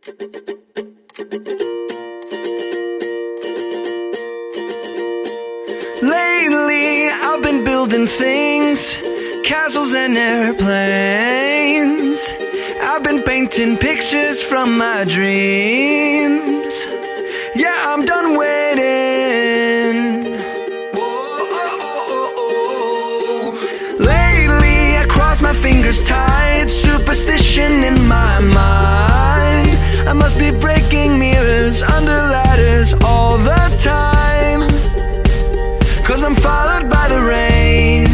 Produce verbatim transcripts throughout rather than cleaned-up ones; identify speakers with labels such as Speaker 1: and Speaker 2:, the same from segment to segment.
Speaker 1: Lately, I've been building things, castles and airplanes. I've been painting pictures from my dreams. Yeah, I'm done waiting. Whoa. Lately, I cross my fingers tight, superstition in my mind. I must be breaking mirrors under ladders all the time, 'cause I'm followed by the rain.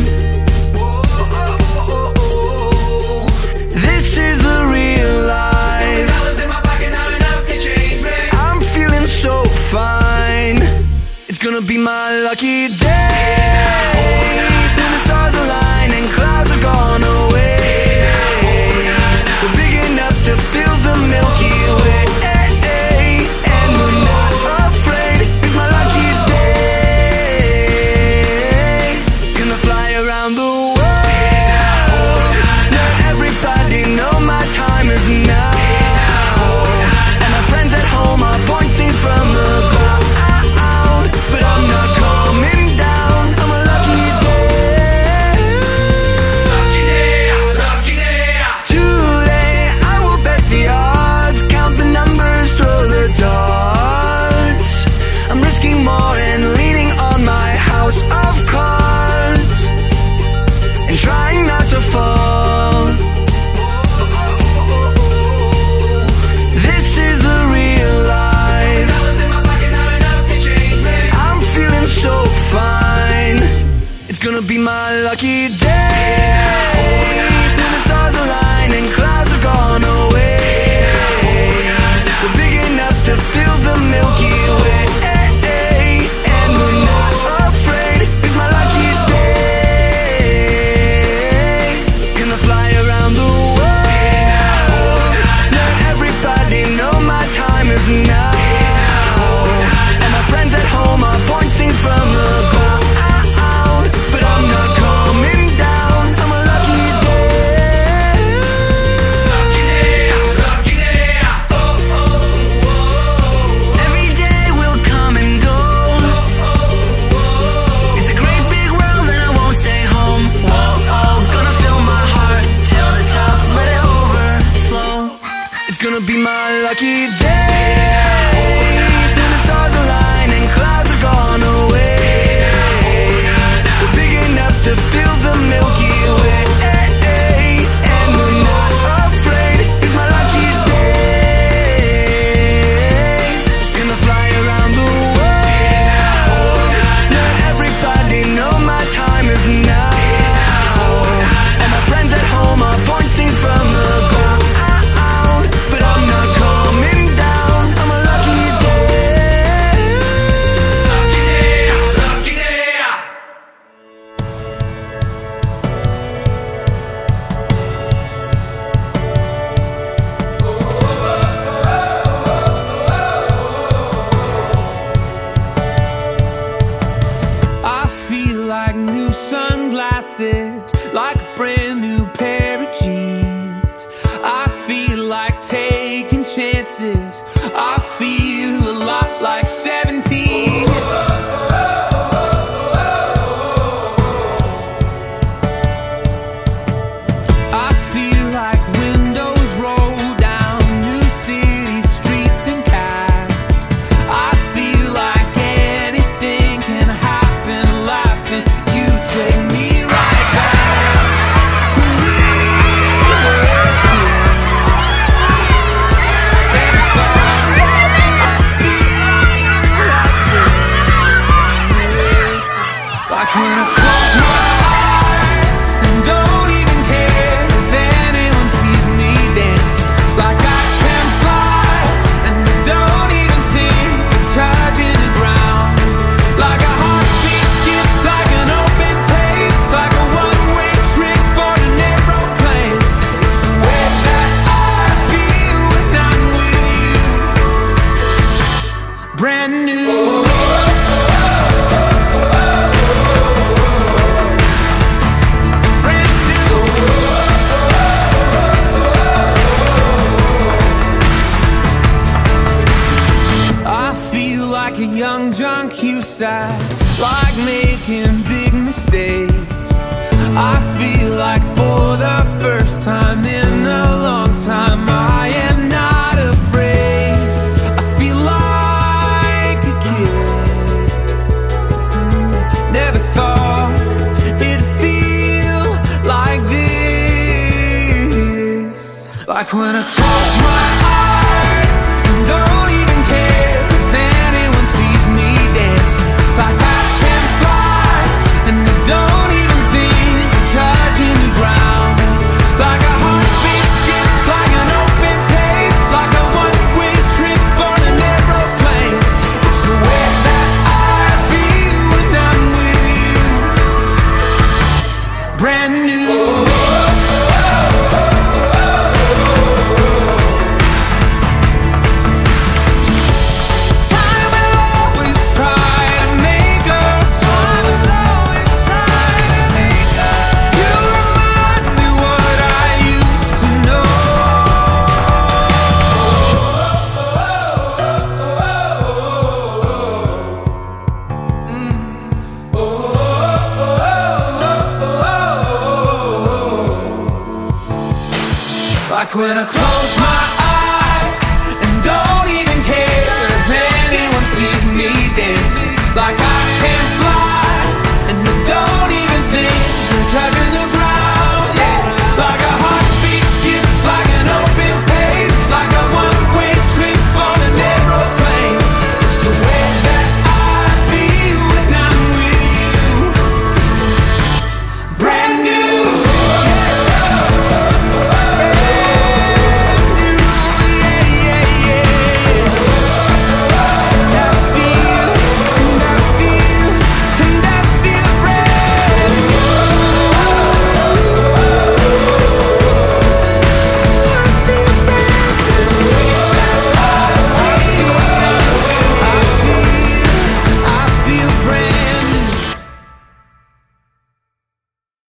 Speaker 1: Whoa. This is the real life. I'm feeling so fine. It's gonna be my lucky day. When the stars align and clouds are gone away, we're big enough to fill the Milky Way. And we're not afraid. It's my lucky day. Gonna fly around the world. Let everybody know my time is now. And my friends at home are pointing from the ground, but I'm not coming down. I'm a lucky day. Lucky day, lucky day. Today I will bet the odds, count the numbers, throw the darts. I'm risking more and leaning on my house of cards, and trying not to fall. This is the real life. I'm feeling so fine. It's gonna be my lucky day. When the stars align and clouds are gone away, we're big enough to fill the Milky Way. And we're not afraid. It's my lucky day. Gonna fly around the world. Let everybody know my time is now. And my friends at home are pointing from the ground, but I'm not coming down. I'm a lucky day. Lucky day, lucky day. Oh, oh, oh. Every day will come and go. It's a great big world and I won't stay home. Whoa, oh, gonna fill my heart till the top, let it overflow. It's gonna be my lucky day. When the stars align and clouds are gone away, we're big enough to fill the Milky Way. And we're not afraid. It's my lucky day. Gonna fly around the world. Let everybody know my time is now. And my friends at home are pointing from the ground, but I'm not coming down. I'm a lucky day. Lucky day, lucky day.
Speaker 2: I feel like new sunglasses, like a brand new pair of jeans. I feel like taking chances. I feel a lot like seventeen. I feel like windows roll down new city streets and cabs. I feel like anything can happen, life, and you take me right back to when we were kids. Never thought I'd for the first time in a long time. I am not afraid. I feel like a kid. Never thought it'd feel like this. Like when I close my eyes and don't even care if anyone sees me dancing. Like I can fly and I don't even think of touching the ground. Like a heartbeat skip, like an open page, like a one-way trip on an aeroplane. It's the way that I feel when I'm with you. Brand new. Like when I close my eyes and don't even care if anyone sees me dancing. Like I